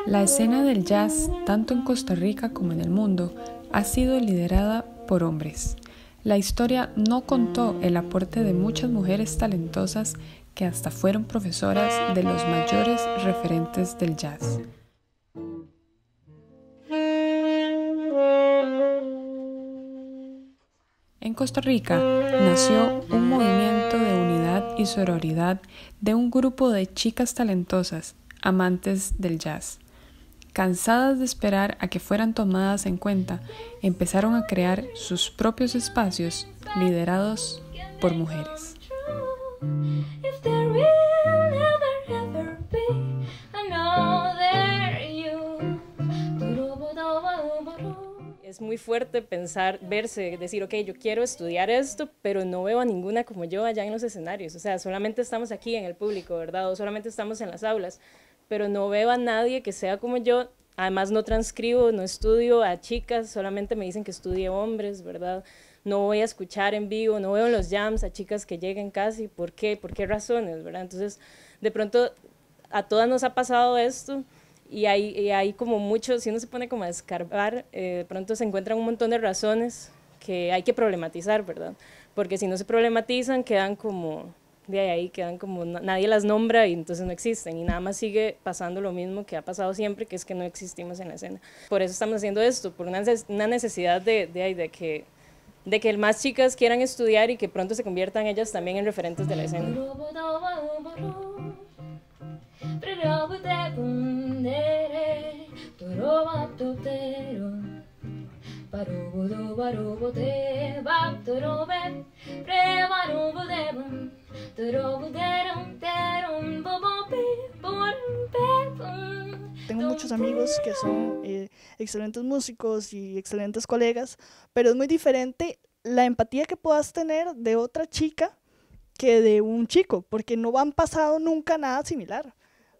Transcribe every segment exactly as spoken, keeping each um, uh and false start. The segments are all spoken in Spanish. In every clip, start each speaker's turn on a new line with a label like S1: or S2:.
S1: La escena del jazz, tanto en Costa Rica como en el mundo, ha sido liderada por hombres. La historia no contó el aporte de muchas mujeres talentosas que hasta fueron profesoras de los mayores referentes del jazz. En Costa Rica nació un movimiento de unidad y sororidad de un grupo de chicas talentosas, amantes del jazz. Cansadas de esperar a que fueran tomadas en cuenta, empezaron a crear sus propios espacios liderados por mujeres.
S2: Es muy fuerte pensar, verse, decir, ok, yo quiero estudiar esto, pero no veo a ninguna como yo allá en los escenarios. O sea, solamente estamos aquí en el público, ¿verdad? O solamente estamos en las aulas, pero no veo a nadie que sea como yo. Además, no transcribo, no estudio a chicas, solamente me dicen que estudie hombres, ¿verdad? No voy a escuchar en vivo, no veo en los jams a chicas que lleguen casi. ¿Por qué? ¿Por qué razones, verdad? Entonces, de pronto, a todas nos ha pasado esto. Y hay, y hay como mucho, si uno se pone como a escarbar, eh, de pronto se encuentran un montón de razones que hay que problematizar, ¿verdad? Porque si no se problematizan, quedan como, de ahí quedan como, nadie las nombra y entonces no existen, y nada más sigue pasando lo mismo que ha pasado siempre, que es que no existimos en la escena. Por eso estamos haciendo esto, por una, una necesidad de, de, de que de que más chicas quieran estudiar y que pronto se conviertan ellas también en referentes de la escena.
S3: Tengo muchos amigos que son eh, excelentes músicos y excelentes colegas, pero es muy diferente la empatía que puedas tener de otra chica que de un chico, porque no han pasado nunca nada similar.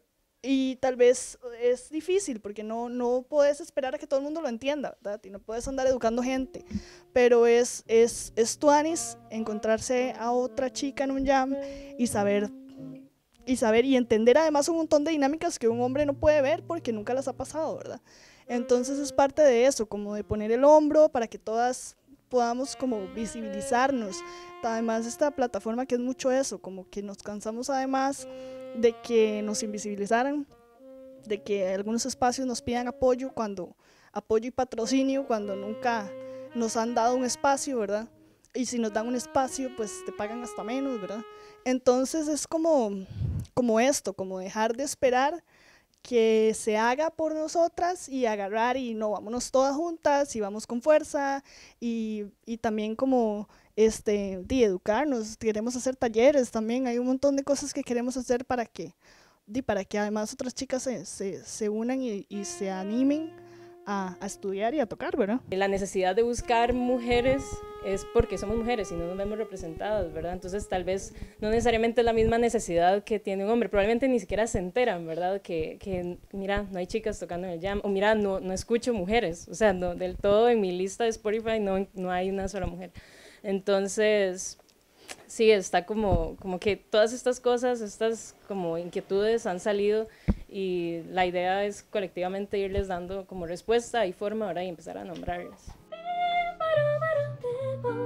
S3: Y tal vez es difícil porque no, no puedes esperar a que todo el mundo lo entienda, ¿verdad? Y no puedes andar educando gente, pero es, es, es tuanis encontrarse a otra chica en un jam y saber, y saber y entender además un montón de dinámicas que un hombre no puede ver porque nunca las ha pasado, ¿verdad? Entonces es parte de eso, como de poner el hombro para que todas podamos como visibilizarnos. Además esta plataforma que es mucho eso, como que nos cansamos además de que nos invisibilizaran, de que algunos espacios nos pidan apoyo, cuando apoyo y patrocinio, cuando nunca nos han dado un espacio, ¿verdad? Y si nos dan un espacio, pues te pagan hasta menos, ¿verdad? Entonces es como, como esto, como dejar de esperar que se haga por nosotras y agarrar y no, vámonos todas juntas y vamos con fuerza y, y también como este, de educarnos, queremos hacer talleres también, hay un montón de cosas que queremos hacer para que, de, para que además otras chicas se, se, se unan y, y se animen a, a estudiar y a tocar, ¿verdad?
S2: La necesidad de buscar mujeres es porque somos mujeres y no nos vemos representadas, ¿verdad? Entonces tal vez no necesariamente es la misma necesidad que tiene un hombre, probablemente ni siquiera se enteran, ¿verdad? Que, que mira, no hay chicas tocando en el jam, o mira, no, no escucho mujeres, o sea, no, del todo en mi lista de Spotify no, no hay una sola mujer. Entonces, sí, está como, como que todas estas cosas, estas como inquietudes han salido y la idea es colectivamente irles dando como respuesta y forma, ¿verdad? Y empezar a nombrarlas.